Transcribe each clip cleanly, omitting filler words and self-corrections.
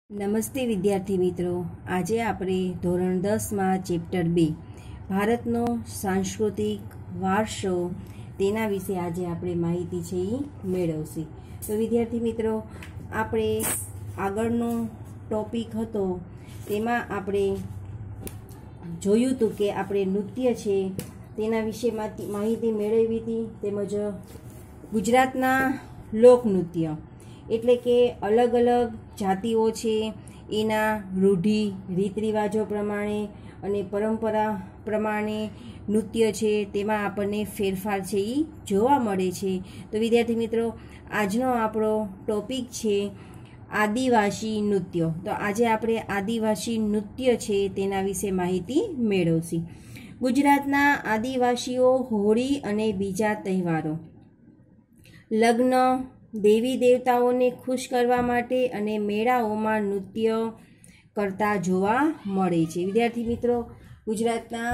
નમસ્તે વિદ્યાર્થી મિત્રો, આજે આપણે ધોરણ 10માં ચેપ્ટર 2 ભારતનો સાંસ્કૃતિક વારસો તેના વિશે આજે આપણે માહિતી છે એ મેળવશે. તો વિદ્યાર્થી મિત્રો, આપણે આગળનો ટોપિક હતો તેમાં આપણે જોયું હતું કે આપણે નૃત્ય છે તેના વિશે માહિતી મેળવી હતી, તેમજ ગુજરાતના લોકનૃત્ય એટલે કે અલગ અલગ જાતિઓ છે એના રૂઢિ રીત રિવાજો પ્રમાણે અને પરંપરા પ્રમાણે નૃત્ય છે તેમાં આપણને ફેરફાર છે એ જોવા મળે છે. તો વિદ્યાર્થી મિત્રો, આજનો આપણો ટોપિક છે આદિવાસી નૃત્ય. તો આજે આપણે આદિવાસી નૃત્ય છે તેના વિશે માહિતી મેળવશું. ગુજરાતના આદિવાસીઓ હોળી અને બીજા તહેવારો, લગ્ન, દેવી દેવતાઓને ખુશ કરવા માટે અને મેળાઓમાં નૃત્ય કરતા જોવા મળે છે. વિદ્યાર્થી મિત્રો, ગુજરાતના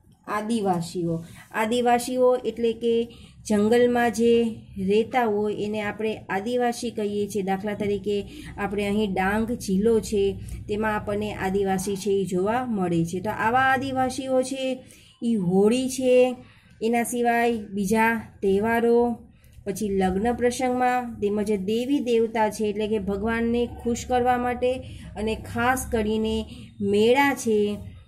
આદિવાસીઓ એટલે કે જંગલમાં જે રહેતા હોય એને આપણે આદિવાસી કહીએ છીએ. દાખલા તરીકે આપણે અહીં ડાંગ જિલ્લો છે તેમાં આપણને આદિવાસી છે એ જોવા મળે છે. તો આવા આદિવાસીઓ છે એ હોળી છે, એના સિવાય બીજા તહેવારો, પછી લગ્ન પ્રસંગમાં, તેમજ દેવી દેવતા છે એટલે કે ભગવાનને ખુશ કરવા માટે અને ખાસ કરીને મેળા છે,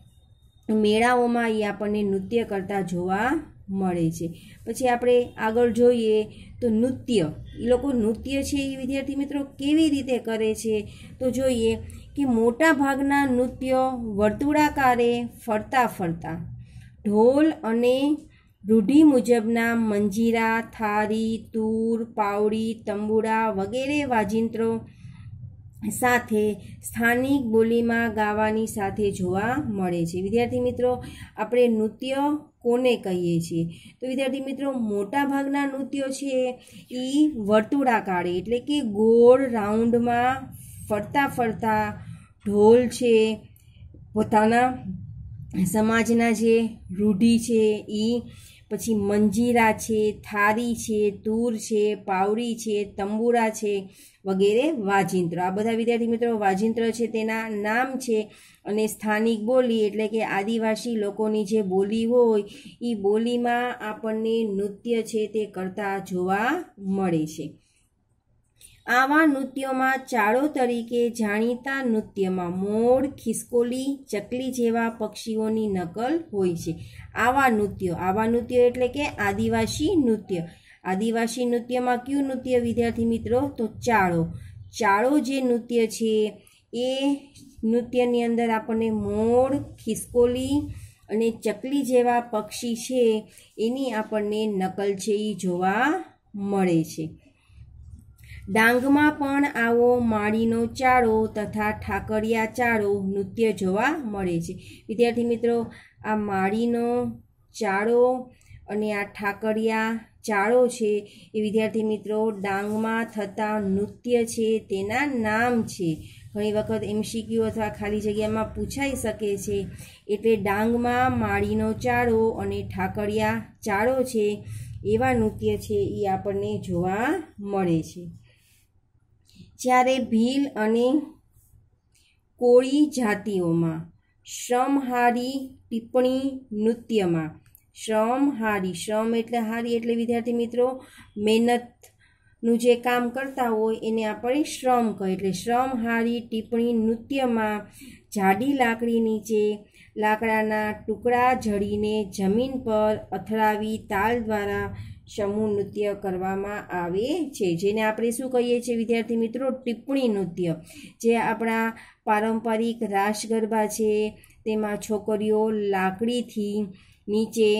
મેળાઓમાં એ આપણને નૃત્ય કરતા જોવા મળે છે. પછી આપણે આગળ જોઈએ તો નૃત્ય, એ લોકો નૃત્ય છે એ વિદ્યાર્થી મિત્રો કેવી રીતે કરે છે તો જોઈએ કે મોટા ભાગના નૃત્યો વર્તુળાકારે ફરતા ઢોલ અને રૂઢિ મુજબના મંજીરા, થાળી, તૂર, પાવડી, તંબુરા વગેરે વાજિંત્રો સાથે સ્થાનિક બોલીમાં ગાવાની સાથે જોવા મળે છે. વિદ્યાર્થી મિત્રો, આપણે નૃત્ય કોને કહીએ છીએ તો વિદ્યાર્થી મિત્રો, મોટા ભાગના નૃત્યો છે એ વર્તુળાકારે એટલે કે ગોળ રાઉન્ડમાં ફરતા ઢોલ છે, પોતાના સમાજના જે રૂઢિ છે એ, પછી મંજીરા છે, થાળી છે, તૂર છે, પાવડી છે, તંબુરા છે વગેરે વાજિંત્ર. આ બધા વિદ્યાર્થી મિત્રો વાજિંત્ર છે તેના નામ છે. અને સ્થાનિક બોલી એટલે કે આદિવાસી લોકોની જે બોલી હોય એ બોલીમાં આપણને નૃત્ય છે તે કરતા જોવા મળે છે. આવા નૃત્યોમાં ચાળો તરીકે જાણીતા નૃત્યમાં મોર, ખિસકોલી, ચકલી જેવા પક્ષીઓની નકલ હોય છે. આવા નૃત્યો એટલે કે આદિવાસી નૃત્ય. આદિવાસી નૃત્યમાં કયું નૃત્ય વિદ્યાર્થી મિત્રો તો ચાળો જે નૃત્ય છે એ નૃત્યની અંદર આપણને મોર, ખિસકોલી અને ચકલી જેવા પક્ષી છે એની આપણને નકલ છે એ જોવા મળે છે. ડાંગમાં પણ આવો માળીનો ચાળો તથા ઠાકરિયા ચાળો નૃત્ય જોવા મળે છે. વિદ્યાર્થી મિત્રો, આ માળીનો ચાળો અને આ ઠાકરિયા ચાળો છે એ વિદ્યાર્થી મિત્રો ડાંગમાં થતા નૃત્ય છે તેના નામ છે. ઘણી વખત MCQ અથવા ખાલી જગ્યામાં પૂછાઈ શકે છે. એટલે ડાંગમાં માળીનો ચાળો અને ઠાકરિયા ચાળો છે એવા નૃત્ય છે એ આપણને જોવા મળે છે. જ્યારે ભીલ અને કોળી જાતિઓમાં શ્રમહારી ટિપ્પણી નૃત્યમાં, શ્રમ એટલે હારી એટલે વિદ્યાર્થી મિત્રો મહેનતનું જે કામ કરતા હોય એને આપણે શ્રમ કહે. એટલે શ્રમહારી ટિપ્પણી નૃત્યમાં જાડી લાકડી નીચે લાકડાના ટુકડા જડીને જમીન પર અથડાવી તાલ દ્વારા સમૂહ નૃત્ય કરવામાં આવે છે, જેને આપણે શું કહીએ છીએ વિદ્યાર્થી મિત્રો ટિપ્પણી નૃત્ય. જે આપણા પારંપરિક રાસ ગરબા છે તેમાં છોકરીઓ લાકડીથી નીચે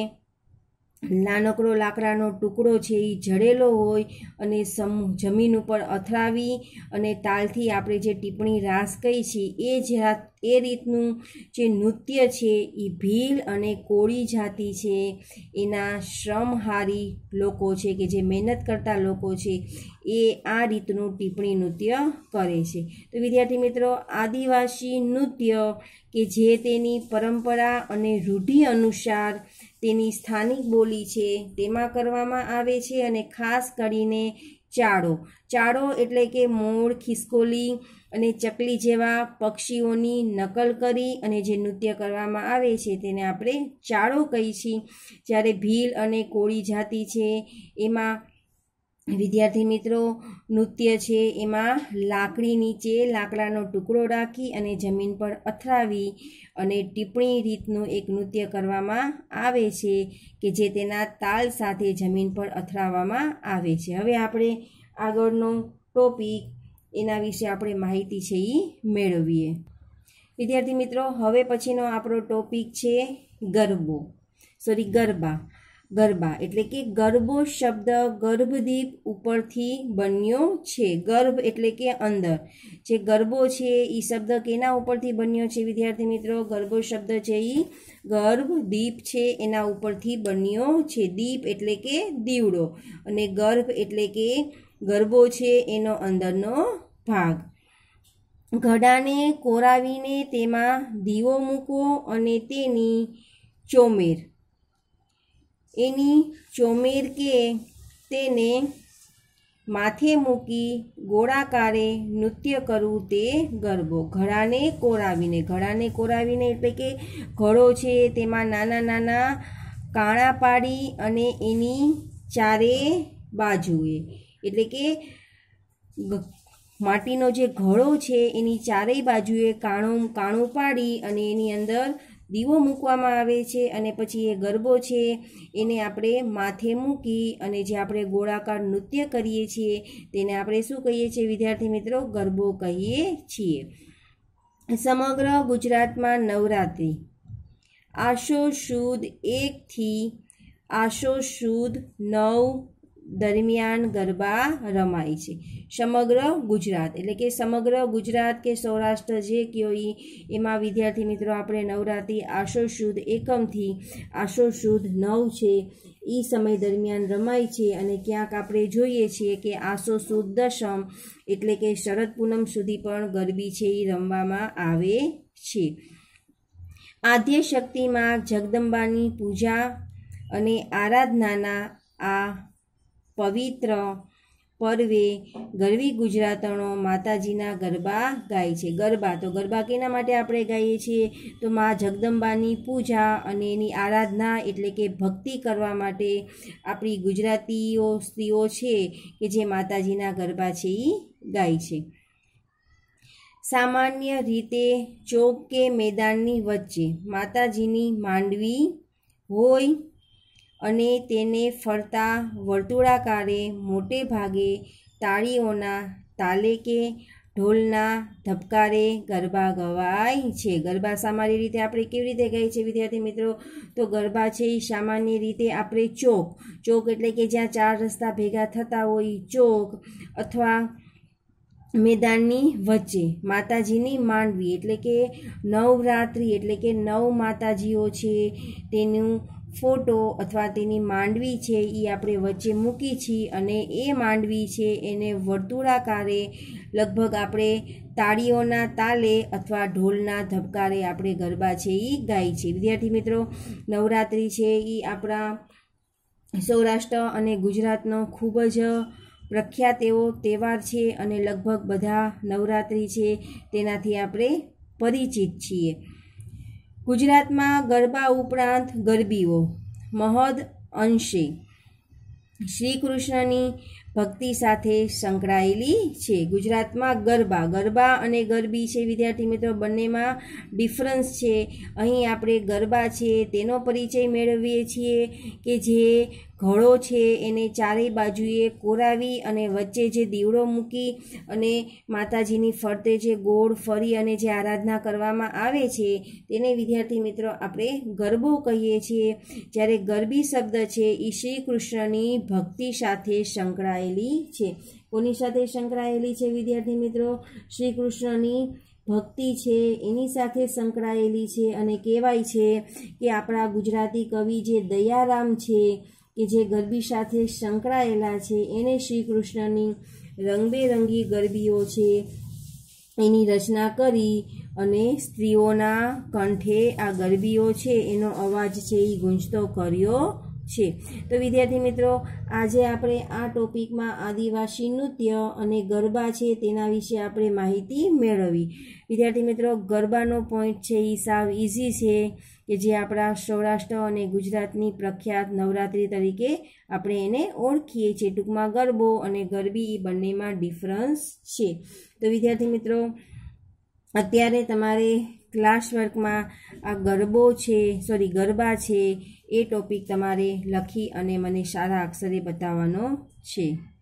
નાનકડો લાકડાનો ટુકડો છે એ જડેલો હોય અને જમીન ઉપર અથડાવી અને તાલથી આપણે જે ટિપ્પણી રાસ કહી છીએ એ રીતનું જે નૃત્ય છે એ ભીલ અને કોળી જાતિ છે એના શ્રમહારી લોકો છે કે જે મહેનત કરતા લોકો છે એ આ રીતનું ટિપ્પણી નૃત્ય કરે છે. તો વિદ્યાર્થી મિત્રો, આદિવાસી નૃત્ય કે જે તેની પરંપરા અને રૂઢિ અનુસાર તેની સ્થાનિક બોલી છે તેમાં કરવામાં આવે છે અને ખાસ કરીને ચાળો. ચાળો એટલે કે મોર, ખિસકોલી અને ચકલી જેવા પક્ષીઓની નકલ કરી અને જે નૃત્ય કરવામાં આવે છે તેને આપણે ચાળો કહીએ છીએ. જ્યારે ભીલ અને કોળી જાતિ છે એમાં વિદ્યાર્થી મિત્રો નૃત્ય છે એમાં લાકડી નીચે લાકડાનો ટુકડો રાખી અને જમીન પર અથડાવી અને ટીપણી રીતનું એક નૃત્ય કરવામાં આવે છે કે જે તેના તાલ સાથે જમીન પર અથડાવવામાં આવે છે. હવે આપણે આગળનો ટોપિક એના વિશે આપણે માહિતી છે એ મેળવીએ. વિદ્યાર્થી મિત્રો હવે પછીનો આપણો ટોપિક છે ગરબા. ગરબા એટલે કે ગરબો શબ્દ ગર્ભદીપ ઉપરથી બન્યો છે. ગર્ભ એટલે કે અંદર. જે ગરબો છે એ શબ્દ કેના ઉપરથી બન્યો છે વિદ્યાર્થી મિત્રો? ગરબો શબ્દ છે એ ગર્ભદીપ છે એના ઉપરથી બન્યો છે. દીપ એટલે કે દીવડો અને ગર્ભ એટલે કે ગરબો છે એનો અંદરનો ભાગ. ઘડાને કોરાવીને તેમાં દીવો મૂકો અને તેની ચોમેર કે તેને માથે મૂકી ગોળાકારે નૃત્ય કરવું તે ગરબો. ઘડાને કોરાવીને એટલે કે ઘડો છે તેમાં નાના નાના કાણા પાડી અને એની ચારે બાજુએ એટલે કે માટીનો જે ઘડો છે એની ચારેય બાજુએ કાણું પાડી અને એની અંદર દીવો મૂકવામાં આવે છે અને પછી એ ગરબો છે એને આપણે માથે મૂકી અને જે આપણે ગોળાકાર નૃત્ય કરીએ છીએ તેને આપણે શું કહીએ છીએ વિદ્યાર્થી મિત્રો? ગરબો કહીએ છીએ. સમગ્ર ગુજરાતમાં નવરાત્રિ આસો સુદ 1 થી આસો સુદ 9 દરમિયાન ગરબા રમાય છે. સમગ્ર ગુજરાત એટલે કે સમગ્ર ગુજરાત કે સૌરાષ્ટ્ર જે કયો એમાં વિદ્યાર્થી મિત્રો આપણે નવરાત્રિ આસો સુદ 1 થી આસો સુદ 9 છે એ સમય દરમિયાન રમાય છે. અને ક્યાંક આપણે જોઈએ છીએ કે આસો સુદ 10 એટલે કે શરદ પૂનમ સુધી પણ ગરબી છે એ રમવામાં આવે છે. આદ્ય શક્તિમાં જગદંબાની પૂજા અને આરાધનાના આ પવિત્ર પર્વે ગરવી ગુજરાતણો માતાજીના ગરબા ગાય છે. ગરબા કેના માટે આપણે ગાઈએ છીએ? તો મા જગદંબાની પૂજા અને એની આરાધના એટલે કે ભક્તિ કરવા માટે આપણી ગુજરાતીઓ સ્ત્રીઓ છે કે જે માતાજીના ગરબા છે એ ગાય છે. સામાન્ય રીતે ચોક કે મેદાનની વચ્ચે માતાજીની માંડવી હોય અને તેને ફરતા વર્તુળાકારે મોટે ભાગે તાળીઓના તાલે કે ઢોલના ધબકારે ગરબા ગવાય છે. ગરબા સામાન્ય રીતે આપણે કેવી રીતે ગાઈએ છીએ વિદ્યાર્થી મિત્રો? તો ગરબા છે એ સામાન્ય રીતે આપણે ચોક એટલે કે જ્યાં 4 રસ્તા ભેગા થતા હોય ચોક અથવા મેદાનની વચ્ચે માતાજીની માંડવી એટલે કે નવરાત્રિ એટલે કે 9 માતાજીઓ છે તેનું ફોટો અથવા તેની માંડવી છે એ આપણે વચ્ચે મૂકી છીએ અને એ માંડવી છે એને વર્તુળાકારે લગભગ આપણે તાળીઓના તાલે અથવા ઢોલના ધબકારે આપણે ગરબા છે એ ગાય છે. વિદ્યાર્થી મિત્રો નવરાત્રિ છે એ આપણા સૌરાષ્ટ્ર અને ગુજરાતનો ખૂબ જ પ્રખ્યાત એવો તહેવાર છે અને લગભગ બધા નવરાત્રિ છે તેનાથી આપણે પરિચિત છીએ. ગુજરાતમાં ગરબા ઉપરાંત ગરબીઓ મહદ અંશે શ્રી કૃષ્ણની ભક્તિ સાથે સંકળાયેલી છે. ગુજરાતમાં ગરબા અને ગરબી છે વિદ્યાર્થી મિત્રો બંનેમાં ડિફરન્સ છે. અહીં આપણે ગરબા છે તેનો પરિચય મેળવીએ છીએ કે જે ઘડો છે એને ચારેય બાજુએ કોરાવી અને વચ્ચે જે દીવડો મૂકી અને માતાજીની ફરતે જે ગોળ ફરી અને જે આરાધના કરવામાં આવે છે તેને વિદ્યાર્થી મિત્રો આપણે ગરબો કહીએ છીએ. જ્યારે ગરબી શબ્દ છે એ શ્રી કૃષ્ણની ભક્તિ સાથે સંકળાયેલી છે. કોની સાથે સંકળાયેલી છે વિદ્યાર્થી મિત્રો? શ્રી કૃષ્ણની ભક્તિ છે એની સાથે સંકળાયેલી છે. અને કહેવાય છે કે આપણા ગુજરાતી કવિ જે દયારામ છે કે જે ગરબી સાથે સંકળાયેલા છે એને શ્રી કૃષ્ણની રંગબેરંગી ગરબીઓ છે એની રચના કરી અને સ્ત્રીઓના કંઠે આ ગરબીઓ છે એનો અવાજ છે એ ગુંજતો કર્યો છે। તો વિદ્યાર્થી મિત્રો, આજે આપણે આ ટોપિકમાં આદિવાસી નૃત્ય અને ગરબા છે તેના વિશે આપણે માહિતી મેળવી। વિદ્યાર્થી મિત્રો, ગરબાનો પોઈન્ટ છે એ સાવ ઇઝી છે કે જે આપણા સૌરાષ્ટ્ર અને ગુજરાતની પ્રખ્યાત નવરાત્રિ તરીકે આપણે એને ઓળખીએ છીએ। ટૂંકમાં ગરબો અને ગરબી એ બંનેમાં ડિફરન્સ છે। તો વિદ્યાર્થી મિત્રો, અત્યારે તમારે ક્લાસ વર્કમાં આ ગરબા છે એ ટોપિક તમારે લખી અને મને સારા અક્ષરે બતાવવાનો છે।